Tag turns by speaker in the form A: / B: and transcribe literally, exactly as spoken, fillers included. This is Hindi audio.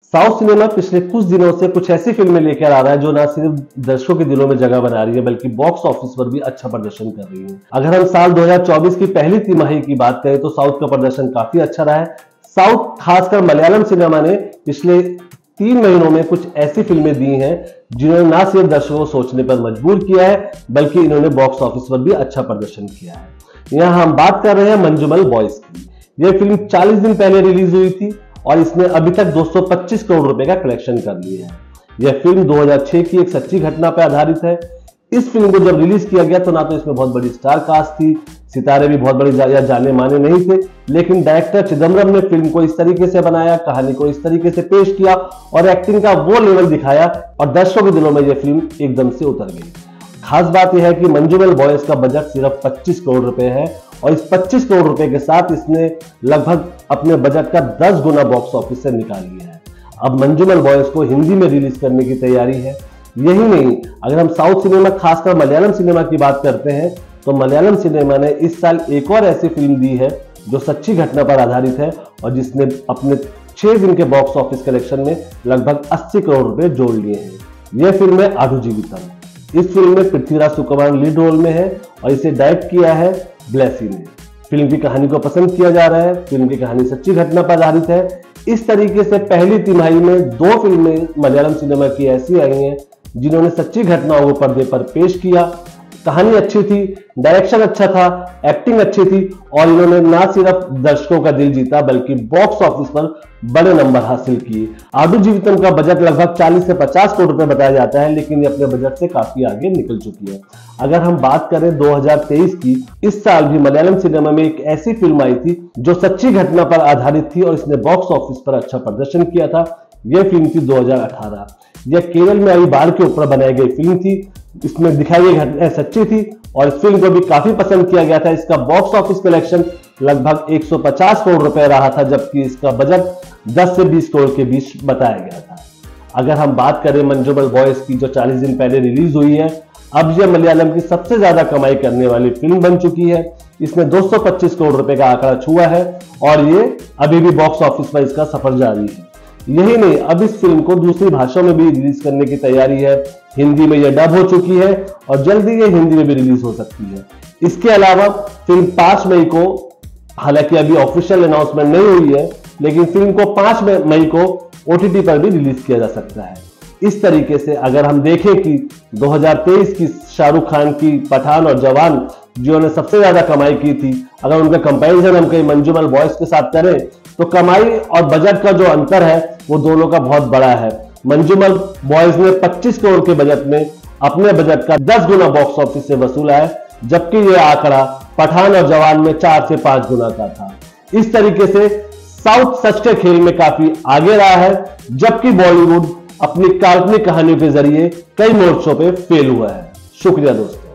A: साउथ सिनेमा पिछले कुछ दिनों से कुछ ऐसी फिल्में लेकर आ रहा है जो ना सिर्फ दर्शकों के दिलों में जगह बना रही है बल्कि बॉक्स ऑफिस पर भी अच्छा प्रदर्शन कर रही है। अगर हम साल दो हज़ार चौबीस की पहली तिमाही की बात करें तो साउथ का प्रदर्शन काफी अच्छा रहा है। साउथ खासकर मलयालम सिनेमा ने पिछले तीन महीनों में कुछ ऐसी फिल्में दी हैं जिन्होंने ना सिर्फ दर्शकों को सोचने पर मजबूर किया है बल्कि इन्होंने बॉक्स ऑफिस पर भी अच्छा प्रदर्शन किया है। यहाँ हम बात कर रहे हैं मंजूमल बॉयज की। यह फिल्म चालीस दिन पहले रिलीज हुई थी और इसने अभी तक दो सौ पच्चीस करोड़ रुपए का कलेक्शन कर लिया है। यह फिल्म दो हज़ार छह की एक सच्ची घटना पर आधारित है। इस फिल्म को जब रिलीज किया गया तो ना तो इसमें बहुत बड़ी स्टार कास्ट थी, सितारे भी बहुत बड़े जा, जाने माने नहीं थे, लेकिन डायरेक्टर चिदम्बरम ने फिल्म को इस तरीके से बनाया, कहानी को इस तरीके से पेश किया और एक्टिंग का वो लेवल दिखाया और दर्शकों के दिलों में यह फिल्म एकदम से उतर गई। खास बात यह है कि मंजूमल बॉयज का बजट सिर्फ पच्चीस करोड़ रुपए है और इस पच्चीस करोड़ रुपए के साथ इसने लगभग अपने बजट का दस गुना बॉक्स ऑफिस से निकाल लिया है। अब मंजूमल बॉयज को हिंदी में रिलीज करने की तैयारी है। यही नहीं, अगर हम साउथ सिनेमा खासकर मलयालम सिनेमा की बात करते हैं तो मलयालम सिनेमा ने इस साल एक और ऐसी फिल्म दी है जो सच्ची घटना पर आधारित है और जिसने अपने छह दिन के बॉक्स ऑफिस कलेक्शन में लगभग अस्सी करोड़ रुपए जोड़ लिए हैं। यह फिल्म है आडू जीवितम। इस फिल्म में पृथ्वीराज सुकुमारन लीड रोल में है और इसे डायरेक्ट किया है ब्लेसी ने। फिल्म की कहानी को पसंद किया जा रहा है। फिल्म की कहानी सच्ची घटना पर आधारित है। इस तरीके से पहली तिमाही में दो फिल्में मलयालम सिनेमा की ऐसी आई हैं जिन्होंने सच्ची घटनाओं को पर्दे पर पेश किया। कहानी अच्छी थी, डायरेक्शन अच्छा था, एक्टिंग अच्छी थी और इन्होंने ना सिर्फ दर्शकों का दिल जीता बल्कि बॉक्स ऑफिस पर बड़े नंबर हासिल किए। आडू जीवितम का बजट लगभग चालीस से पचास करोड़ रुपए बताया जाता है, लेकिन ये अपने बजट से काफी आगे निकल चुकी है। अगर हम बात करें दो हज़ार तेईस की, इस साल भी मलयालम सिनेमा में एक ऐसी फिल्म आई थी जो सच्ची घटना पर आधारित थी और इसने बॉक्स ऑफिस पर अच्छा प्रदर्शन किया था। यह फिल्म थी दो हज़ार अठारह। यह केरल में आई बाढ़ के ऊपर बनाई गई फिल्म थी। इसमें दिखाई गई घटना सच्ची थी और इस फिल्म को भी काफी पसंद किया गया था। इसका बॉक्स ऑफिस कलेक्शन लगभग एक सौ पचास करोड़ रुपए रहा था, जबकि इसका बजट दस से बीस करोड़ के बीच बताया गया था। अगर हम बात करें मंजूमल बॉयज की जो चालीस दिन पहले रिलीज हुई है, अब यह मलयालम की सबसे ज्यादा कमाई करने वाली फिल्म बन चुकी है। इसने दो सौ पच्चीस करोड़ रुपए का आंकड़ा छुआ है और ये अभी भी बॉक्स ऑफिस पर इसका सफर जारी है। यही नहीं, अब इस फिल्म को दूसरी भाषाओं में भी रिलीज करने की तैयारी है। हिंदी में यह डब हो चुकी है और जल्दी ये हिंदी में भी रिलीज हो सकती है। इसके अलावा फिल्म पांच मई को, हालांकि अभी ऑफिशियल अनाउंसमेंट नहीं हुई है, लेकिन फिल्म को पांच मई को ओटीटी पर भी रिलीज किया जा सकता है। इस तरीके से अगर हम देखें कि दो हज़ार तेईस की शाहरुख खान की पठान और जवान जिन्होंने सबसे ज्यादा कमाई की थी, अगर उनका कंपैरिजन हम कहीं मंजूमल बॉयज के साथ करें तो कमाई और बजट का जो अंतर है वो दोनों का बहुत बड़ा है। मंजूमल बॉयज ने पच्चीस करोड़ के बजट में अपने बजट का दस गुना बॉक्स ऑफिस से वसूला है, जबकि यह आंकड़ा पठान और जवान में चार से पांच गुना का था। इस तरीके से साउथ सच के खेल में काफी आगे रहा है, जबकि बॉलीवुड अपनी काल्पनिक कहानियों के जरिए कई मोर्चों पे फेल हुआ है। शुक्रिया दोस्तों।